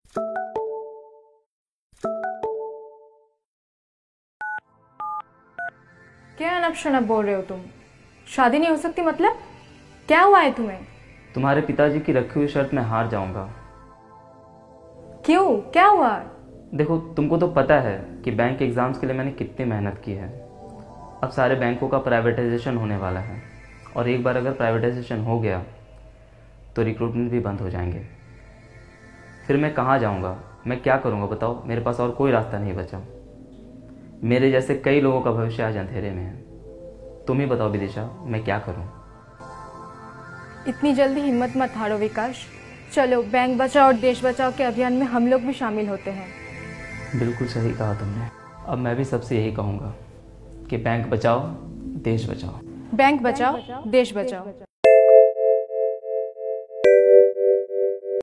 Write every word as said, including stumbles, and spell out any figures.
क्या अनप शनप बोल रहे हो तुम? शादी नहीं हो सकती मतलब? क्या हुआ है तुम्हें? तुम्हारे पिताजी की रखी हुई शर्त में हार जाऊंगा। क्यों, क्या हुआ? देखो, तुमको तो पता है कि बैंक एग्जाम्स के लिए मैंने कितनी मेहनत की है। अब सारे बैंकों का प्राइवेटाइजेशन होने वाला है, और एक बार अगर प्राइवेटाइजेशन हो गया तो रिक्रूटमेंट भी बंद हो जाएंगे। फिर मैं कहाँ जाऊँगा, मैं क्या करूँगा बताओ? मेरे पास और कोई रास्ता नहीं बचा। मेरे जैसे कई लोगों का भविष्य आज अंधेरे में है। तुम ही बताओ विदिशा, मैं क्या करूँ? इतनी जल्दी हिम्मत मत हारो विकास। चलो, बैंक बचाओ और देश बचाओ के अभियान में हम लोग भी शामिल होते हैं। बिल्कुल सही कहा तुमने। अब मैं भी सबसे यही कहूँगा कि बैंक बचाओ, देश बचाओ। बैंक बचाओ, देश बचाओ।